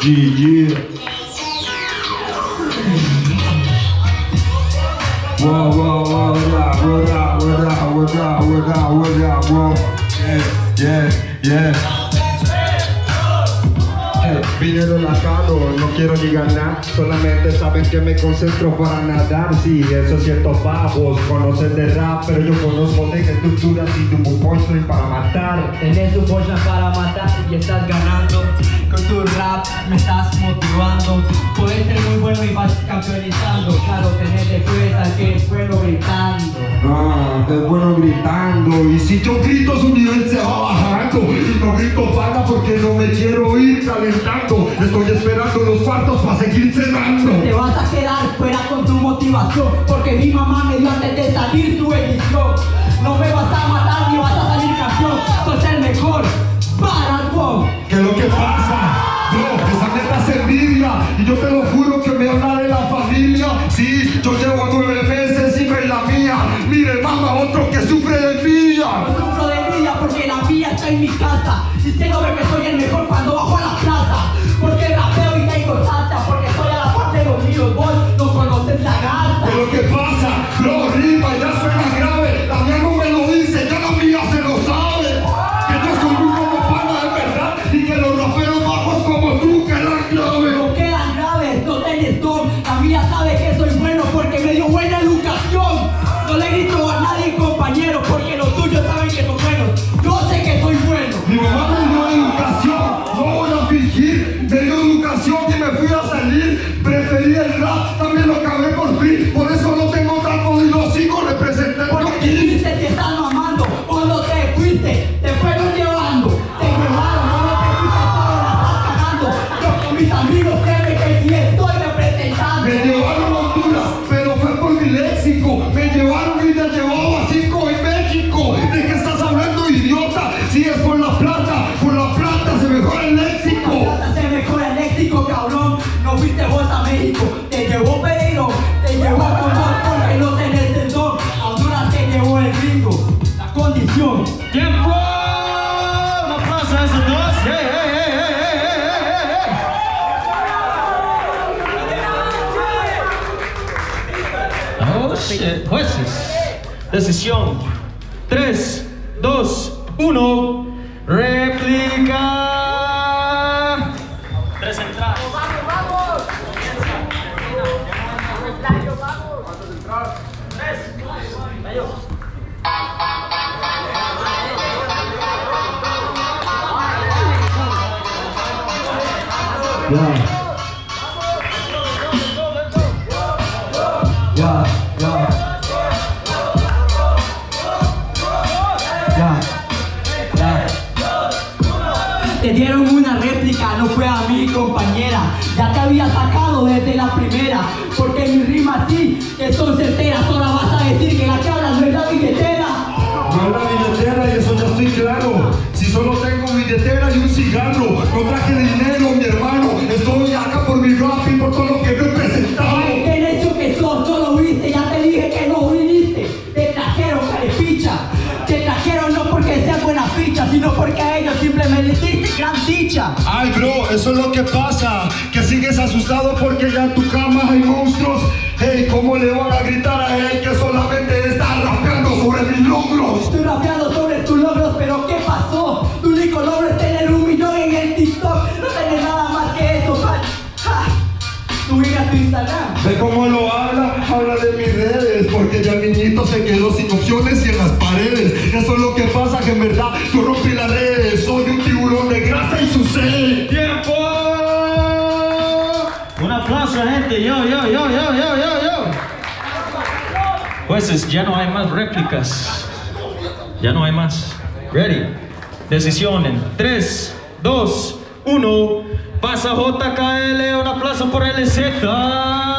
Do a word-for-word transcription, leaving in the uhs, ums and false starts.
G G. Whoa, whoa, whoa, what up, what up, what up, what up, what up, what up, whoa. Yeah, yeah, yeah. Vine relajado, no quiero ni ganar, solamente saben que me concentro para nadar. Sí, eso es cierto, babos, conocen de rap, pero yo conozco de estructuras y tu punchline para matar. Tenés tu punchline para matar y estás ganando. Con tu rap me estás motivando. Puedes ser muy bueno y vas campeonizando. Claro, tenés de cuenta que es bueno gritando. Ah, es bueno gritando. Y si yo grito su nivel se va bajando. Y no grito pana porque no me quiero ir calentando. Estoy esperando los cuartos para seguir cenando. Te vas a quedar fuera con tu motivación, porque mi mamá me dio antes de salir su edición. No me vas a matar ni vas a salir campeón. Sos el mejor para el wow. ¿Qué es lo que pasa? Bro, esa neta es envidia. Y yo te lo juro que me habla de la familia. Sí, yo llevo nueve meses y me la mía. Mire, mamá, otro que sufre de envidia. Yo sufro de envidia porque la mía está en mi casa. Diciéndome que soy el mejor cuando bajo a la plaza. Porque rapeo y tengo salsa. Porque soy a la parte de los míos. Vos no conoces la garza. ¿Qué es lo que pasa? Bro, rima, ya suena grave. La mía no me lo dice, ya la mía se lo sabe. Que yo soy muy como pana de verdad. Y que los raperos bajos como tú quedan graves. No quedan graves, no tenés don. La mía sabe que soy bueno porque me dio buena educación. No le grito a nadie, compañero, porque los tuyos saben que son buenos. Yo sé que soy bueno. Mi mamá me dio educación, no voy a fingir. Me dio educación y me fui a salir. Preferí el rap, también lo acabé por fin. Por eso no tengo trapo y lo sigo representando Porque aquí. dijiste que estás mamando. Cuando te fuiste, te fueron llevando. Te llevaron, no te fuiste solo, la estás cagando. Yo con mis amigos créeme que sí estoy representando. Me llevaron a Honduras, pero fue por mi léxico. Me llevaron y me llevaba a cinco en México. ¿De qué estás hablando, idiota? Si es por la plata, por la plata se mejora el léxico. La plata se mejora el léxico, cabrón. No fuiste vos a México. Te llevó Pereiro, te llevó a Condor porque no tenés el don. A Honduras te llevó el gringo. La condición. ¡Tiempo! Un aplauso a esos dos. ¡Hey, hey, hey, hey, hey, hey, hey! Oh, shit. Jueces. Decisión. tres, dos, uno. Réplica. Tres entradas. Ya. Ya, ya. Ya. Ya. Te dieron una réplica, no fue a mí, compañera. Ya te había sacado desde la primera. Porque mis rimas sí, que son certeras. Ahora vas a decir que la que hablas no es la billetera. No es la billetera y eso ya estoy claro. Si solo tengo billetera y un cigarro, no traje dinero, mi hermano. Estoy acá por mi rap y por todo lo que he representado. Ay, qué necio que sos, no lo viste. Ya te dije que no viniste. Te trajeron carepicha. Te trajeron no porque seas buena ficha, sino porque a ellos simplemente les diste gran dicha. Ay, bro, eso es lo que pasa. Que sigues asustado porque ya en tu cama hay monstruos. Hey, ¿cómo le van a gritar a él que solamente está rapeando sobre mis logros? Estoy rapeando sobre tus logros, pero ¿qué pasó? Tu único logro es tener un millón en el TikTok. No tenés nada más que eso, man. ¡Ja! Subir a tu Instagram. ¿Ve cómo lo habla? Habla de mis redes. Porque ya el niñito se quedó sin opciones y en las paredes. Eso es lo que pasa, que en verdad yo rompí las redes. Soy un tiburón de grasa y su sed. ¡Tiempo! Un aplauso, gente. Yo, yo, yo, yo, yo, yo, yo. Jueces, ya no hay más réplicas. Ya no hay más. Ready. Decisión en tres, dos, uno. Pasa J K L. Un aplauso por L Z.